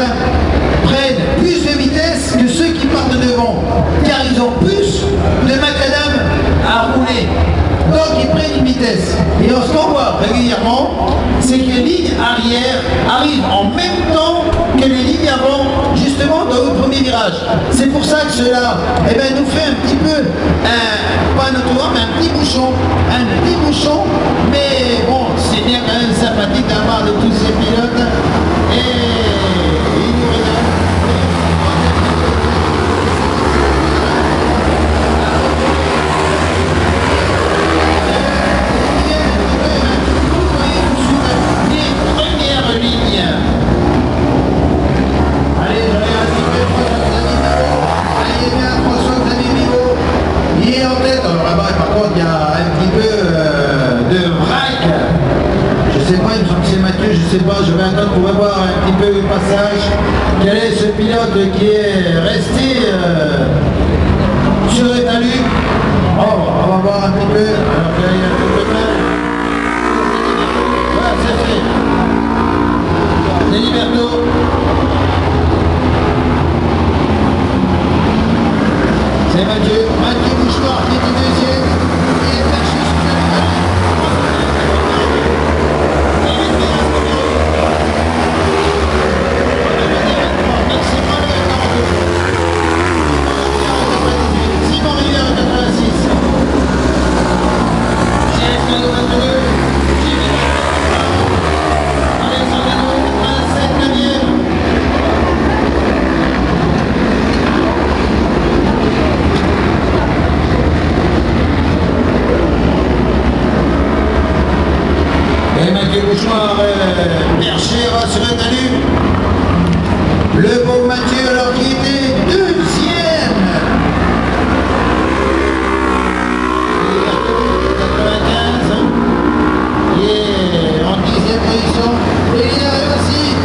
prennent plus de vitesse que ceux qui partent devant, car ils ont plus de macadam à rouler. Donc ils prennent une vitesse. Et ce qu'on voit régulièrement, c'est que les lignes arrière arrivent en même temps que les lignes avant, justement dans le premier virage. C'est pour ça que cela nous fait un petit peu, pas un autoroute, mais un petit bouchon. Mais bon, c'est bien quand même sympathique d'avoir de tous ces pilotes. Et ils nous regardent. Je sais pas, je vais attendre pour voir un petit peu le passage. Quel est ce pilote qui est resté sur le talus? Oh, on va voir un petit peu. Alors, il y a un peu de mal. Voilà, c'est fait. C'est Liberto. C'est Mathieu Bouchard qui est deuxième. Il est perché sur le talus. Perché va sur le talus. Le beau Mathieu alors qui était deuxième. Il est en 10e position. Et il arrive aussi.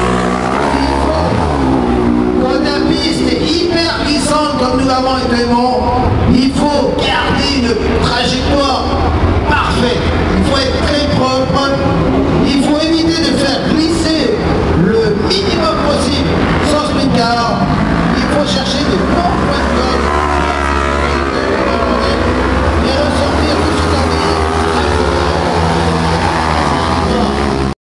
Vraiment,